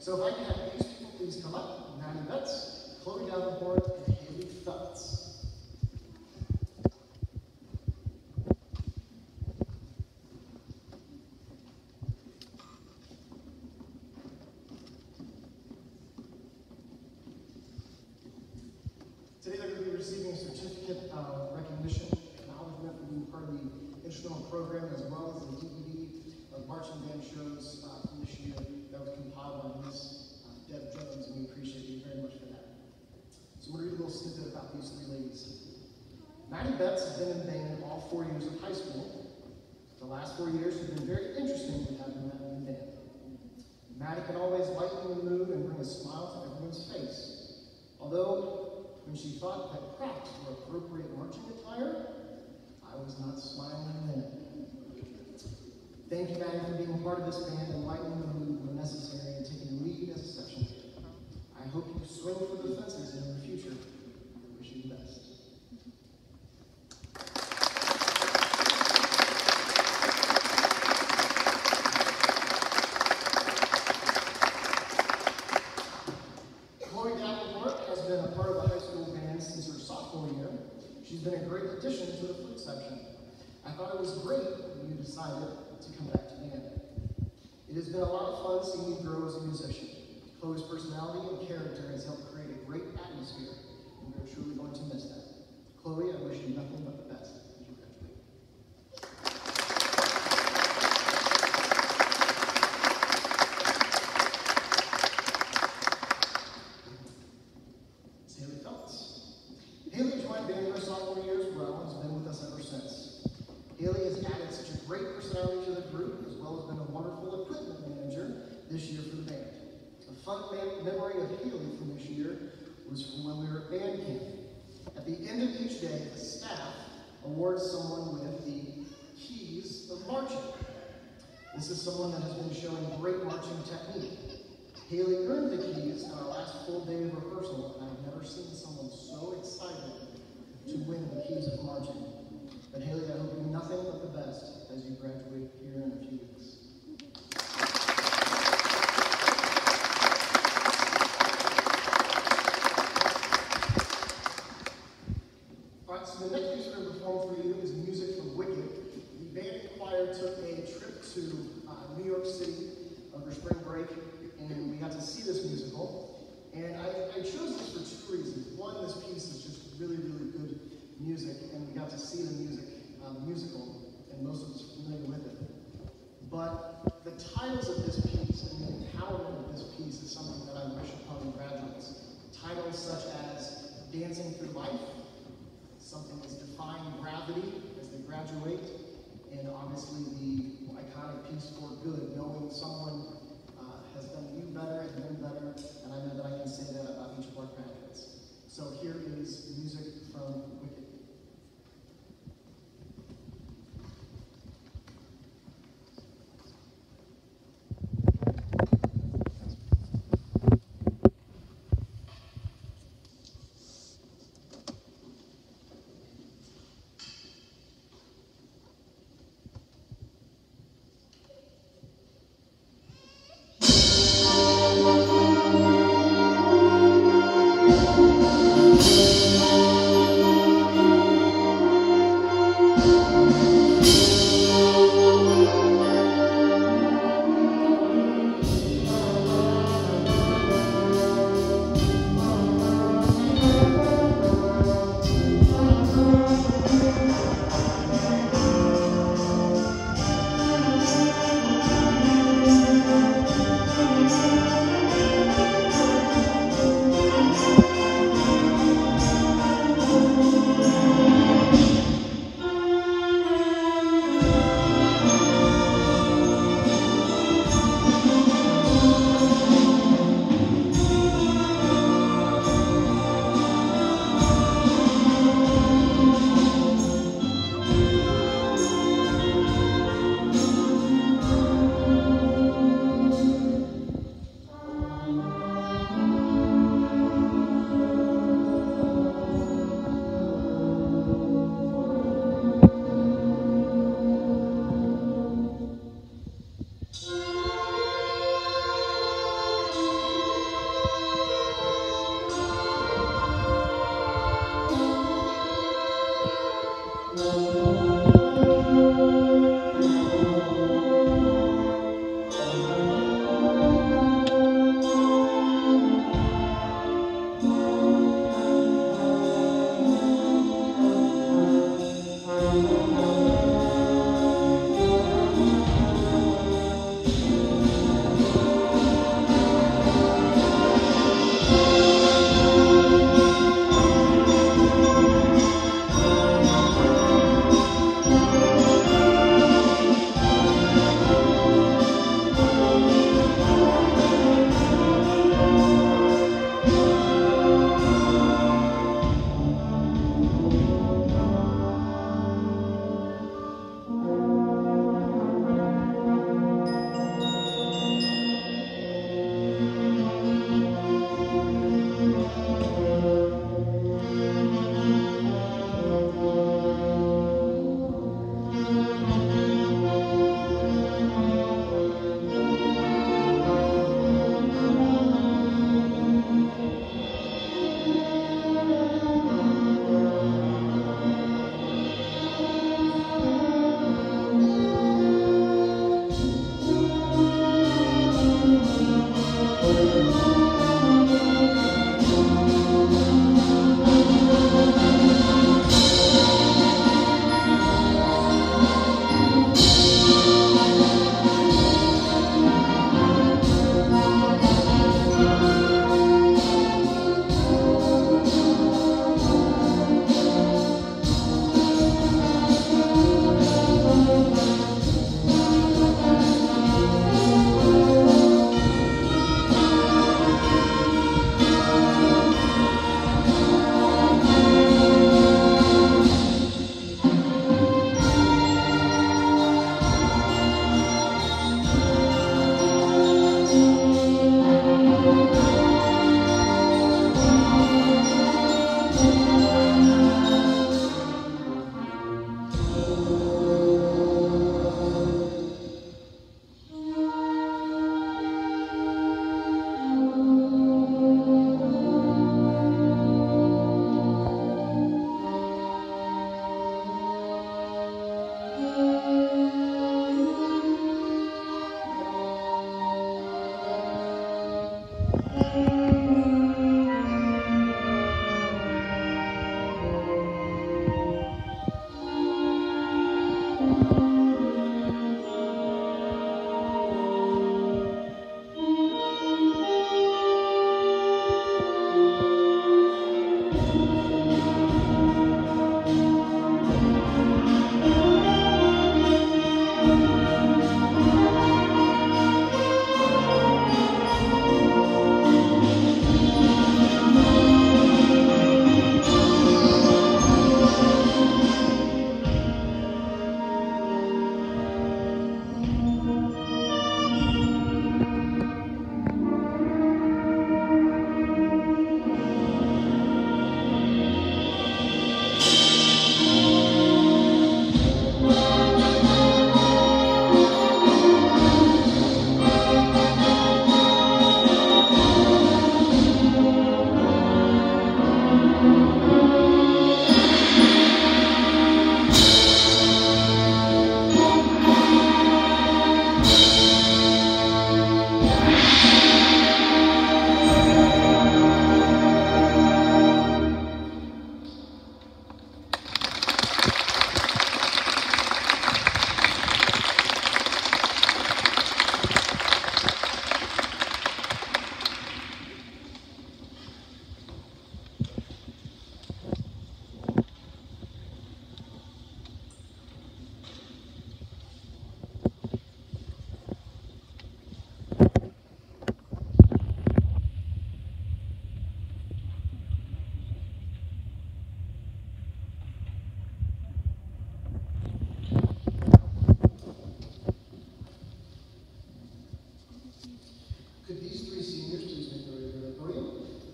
So if I can have these people please come up, Maddie Betts, Chloe Davenport, and Haley Feltz. Today they're going to be receiving a certificate of recognition, acknowledgement for being part of the instrumental program, as well as a DVD of marching band shows from this year that was compiled by Miss Deb Jones, and we appreciate you very much for that. So we'll read a little snippet about these three ladies. Maddie Betts has been in band all 4 years of high school. The last 4 years have been very interesting with having Maddie in band. Maddie can always lighten the mood and bring a smile to everyone's face. Although, when she thought that Crocs were appropriate marching attire, I was not smiling then. Thank you, Maddie, for being part of this band and lightening the mood when necessary and taking the lead as a section leader. I hope you swing for the fences in the future. I wish you the best. Chloe Davenport has been a part of the high school band since her sophomore year. She's been a great addition to the flute section. I thought it was great when you decided to come back to band. It has been a lot of fun seeing you grow as a musician. Chloe's personality and character has helped create a great atmosphere, and we're truly going to miss that. Chloe, I wish you nothing but the best as you graduate. It's Haley Feltz. Haley joined band her sophomore year as well and has been with us ever since. Haley has added such a great personality to the group, as well as been a wonderful equipment manager this year for the band. A fun memory of Haley from this year was from when we were at band camp. At the end of each day, the staff awards someone with the keys of marching. This is someone that has been showing great marching technique. Haley earned the keys on our last full day of rehearsal, and I've never seen someone so excited to win the keys of marching. But Haley, I hope you nothing but the best as you graduate here in a few weeks. Alright, so the next piece we're going to perform for you is music from Wicked. The band and choir took a trip to New York City over spring break, and we got to see this musical. And I chose this for two reasons. One, this piece is just really, really good music, and we got to see the musical, and most of us are familiar with it. But the titles of this piece and the empowerment of this piece is something that I wish upon graduates. Titles such as Dancing Through Life, something that's defying gravity as they graduate, and obviously the iconic piece For Good, knowing someone has done you better and been better, and I know that I can say that about each of our graduates. So here is music from Wicked.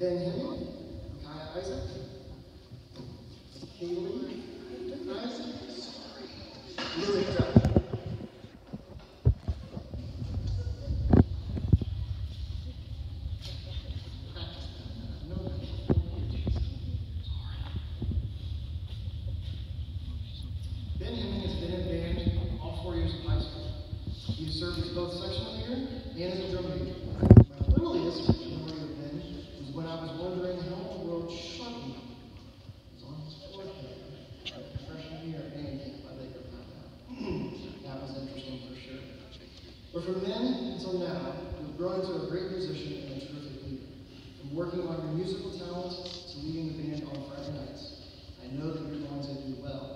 Ben Henry, Kaya Isaac, Haley Isaac, Lily Kraft. Ben Henry has been in band all 4 years of high school. He has served as both section leader and as a drum major. My earliest memory of Ben was when I was wondering how in the world Sharpie was on his forehead at the freshman year at band camp. I later found out. That was interesting for sure. But from then until now, we've grown into a great musician and a terrific leader. From working on your musical talent to leading the band on Friday nights, I know that you're going to do well.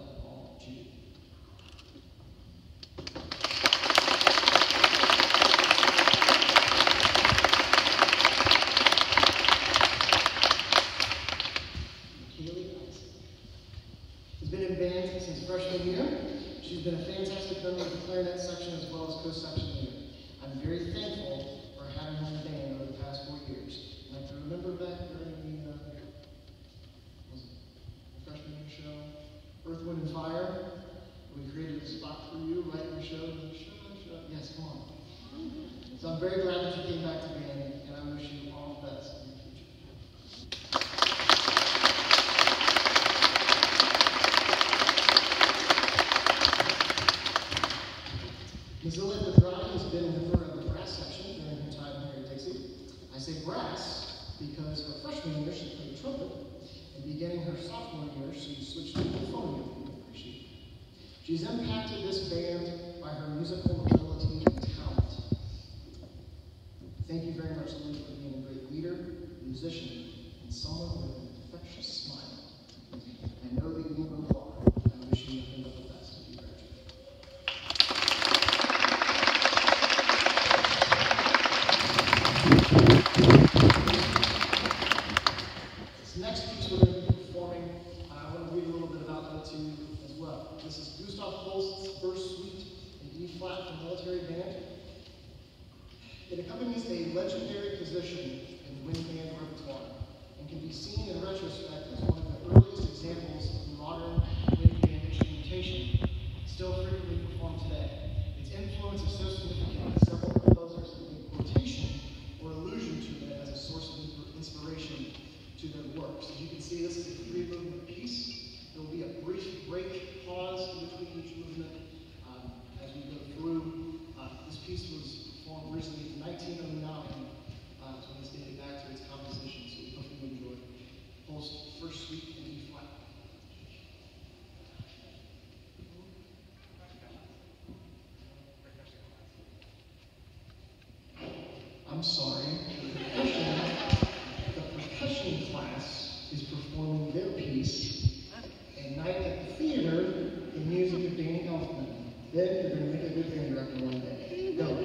She's been in band since freshman year. She's been a fantastic member of the clarinet section as well as co-section leader. I'm very thankful for having her in the band over the past 4 years. And I can remember back during the freshman year show, Earth, Wind, and Fire. We created a spot for you right in the show. Yes, come on. So I'm very glad that you came back to band, and I wish you all the best in the future. Ms. Lily Pedrati has been a member of the brass section during her time here at Dixie. I say brass because her freshman year she played trumpet, and beginning her sophomore year she switched to the phone. She's impacted this band by her musical ability and talent. Thank you very much, Lily, for being a great leader, musician, and someone with an infectious smile. I know that you will go far, and I wish you nothing but the best as you graduate. This next piece we're going to be performing, I want to read a little bit about that to you as well. This is Gustav Holst's first suite in E-flat for military band. It accompanies a legendary position in wind band repertoire and can be seen in retrospect as one of the earliest examples of modern wind band instrumentation, still frequently performed today. Its influence is so significant that several composers have made quotation or allusion to it as a source of inspiration to their works. As you can see, this is a 3-movement piece. There will be a brief break, pause in between each movement as we go through. This piece was performed recently in 1909, so let's get it back to its composition, so we hope you enjoy Holst's first suite in E-flat. I'm sorry, the percussion class is performing their piece at night at the theater in music of Danny Elfman. Then you're going to make a good band director one day. Go.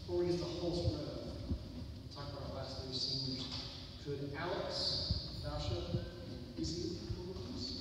before we get to Holst, we're going to talk about our last three seniors. Could Alex, Dasha, and Dixie come with us?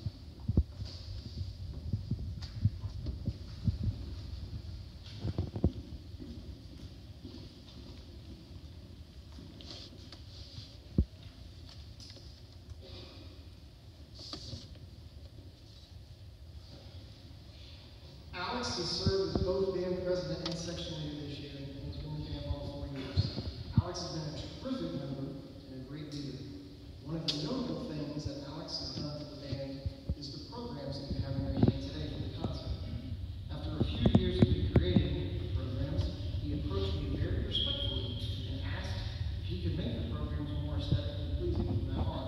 Alex has served as both band president and section leader this year, and has been in the band for all 4 years. Alex has been a terrific member and a great leader. One of the notable things that Alex has done for the band is the programs that you have in your hand today for the concert. After a few years of creating the programs, he approached me very respectfully and asked if he could make the programs more aesthetically pleasing from now on.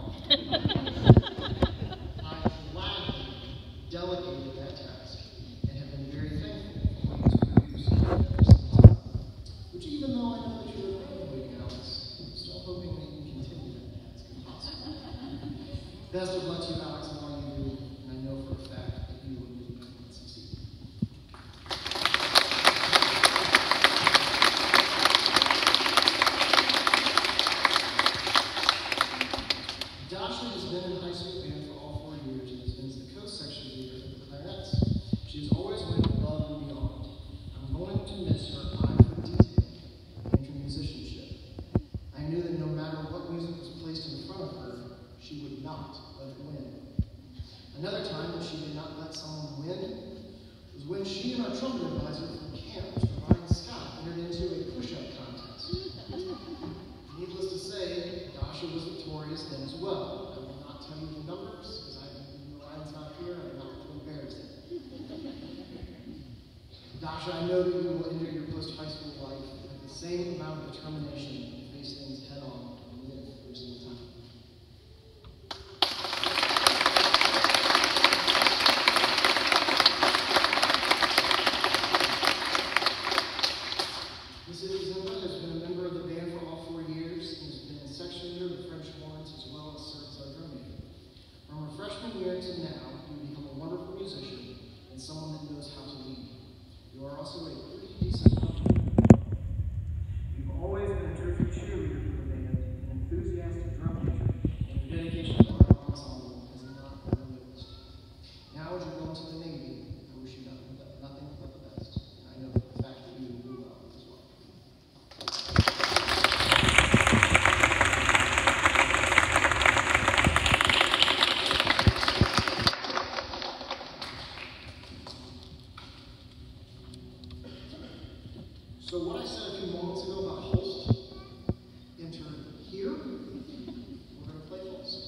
I gladly delegated that task and have been very thankful for what he's produced every single time. Which, even though I know that you're evaluating Alex, I'm still hoping that you continue that task if possible. Best of luck to you, Alex, in all you do, and I know for a fact that you will succeed. Dasha has been in high school band for all 4 years and has been the co-section leader for the clarinets. She has always went above and beyond. I'm going to miss her eye for detail and her musicianship. I knew that no matter what music was placed in front of her, she would not let it win. Another time that she did not let someone win was when she and our trumpet advisor from camp, Mr. Ryan Scott, entered into a push-up contest. Needless to say, Dasha was victorious then as well. I will not tell you the numbers, because Ryan's not here, and I'm not going to embarrass him. Dasha, I know that you will enter your post-high school life with the same amount of determination to face things head-on and win every single time. Mrs. Zimba has been a member of the band for all 4 years and has been a section leader of the French horns as well as served as our drum major. From her freshman year to now, you become a wonderful musician and someone that knows how to lead. You are also a pretty decent drummer. You've always been a terrific cheerleader for the band, an enthusiastic drum major, and your dedication to our ensemble has not been noticed. Now, as you go into the Navy, I wish you nothing but the best. And I know for the fact that you will do well as well. So what I said a few moments ago about Holst entered here, we're going to play Holst.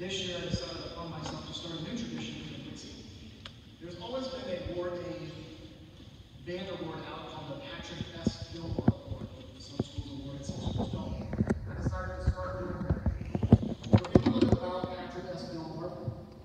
this year I decided upon myself to start a new tradition here at Dixie. There's always been a band award out called the Patrick S. Gilmore Award. Some schools award it, some schools don't. I decided to start doing that. We're going to learn about Patrick S. Gilmore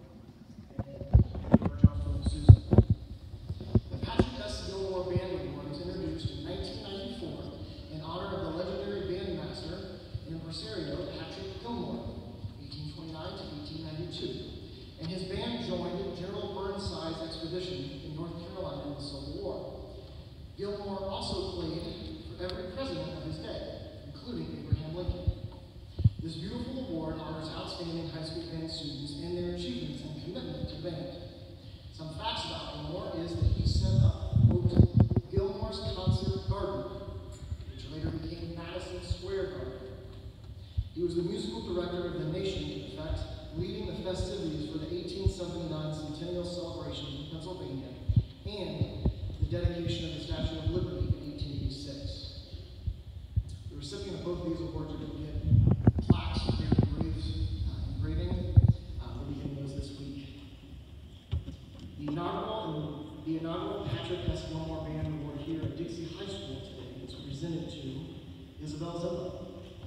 and John Philip Sousa. The Patrick S. Gilmore Band Award was introduced in 1994 in honor of the legendary bandmaster and impresario Patrick Gilmore, 1829 to 1892. And his band joined General Burnside's expedition in North Carolina in the Civil War. Gilmore also played for every president of his day, including Abraham Lincoln. This beautiful award honors outstanding high school band students in their achievements and commitment to band. Some facts about Gilmore is that he set up, quote, Gilmore's Concert Garden, which later became Madison Square Garden. He was the musical director of the nation, in fact, leading the festivities for the 1879 Centennial Celebration in Pennsylvania and the dedication of the Statue of Liberty in 1886. The recipient of both of these awards are going to get plaques for their engraving. We'll be getting those this week. The inaugural Patrick S. Gilmore Band Award here at Dixie High School today is presented to Isabel Zimba.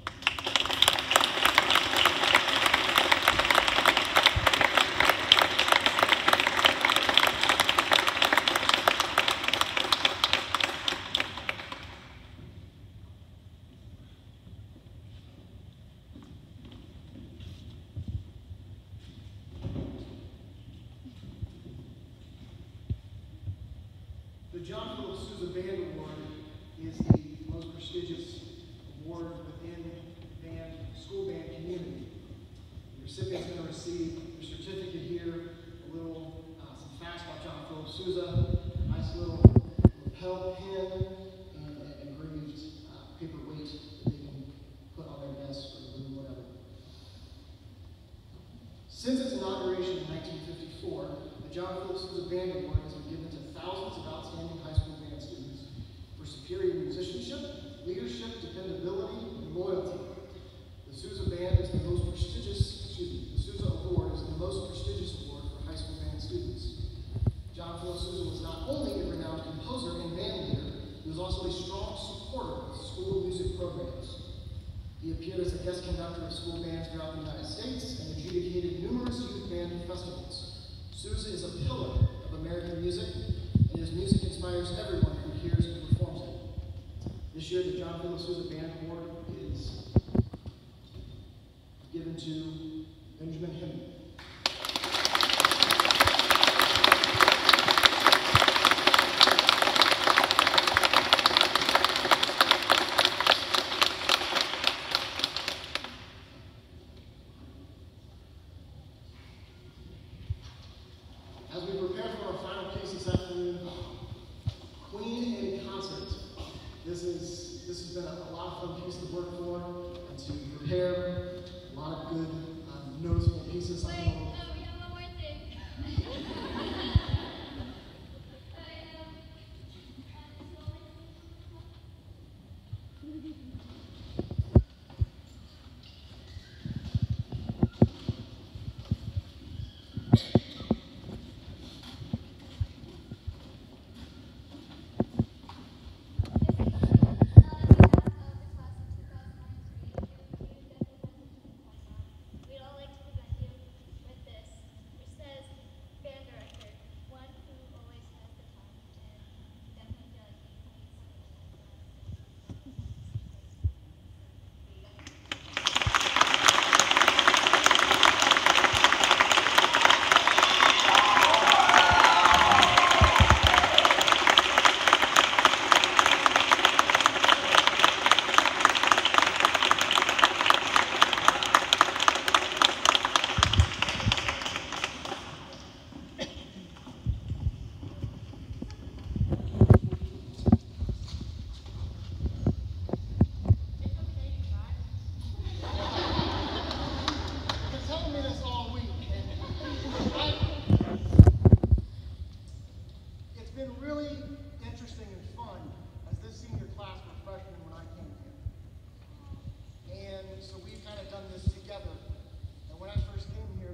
The John Philip Sousa Band Award is the most prestigious award within the school band community. The recipient's going to receive a certificate here, some facts about John Philip Sousa, a nice little lapel pin, and an engraved paperweight that they can put on their desk or whatever. Since its inauguration in 1954, the John Philip Sousa Band Award has been given to thousands of outstanding high school band students for superior musicianship, leadership, dependability, and loyalty. The Sousa Award is the most prestigious award for high school band students. John Philip Sousa was not only a renowned composer and band leader, he was also a strong supporter of school music programs. He appeared as a guest conductor of school bands throughout the United States and adjudicated numerous youth band festivals. Sousa is a pillar of American music, and his music inspires everyone who hears and performs it. This year, the John Philip Sousa Band Award is given to Benjamin Hemming. As we prepare for our final piece this afternoon, Queen in Concert. This has been a lot of fun piece to work for and to prepare. A lot of good noticeable pieces. Wait, no, we have one more thing. We'd all like to present you with this, which says band director, one who always has the time, and definitely feel like he So we've kind of done this together. And when I first came here,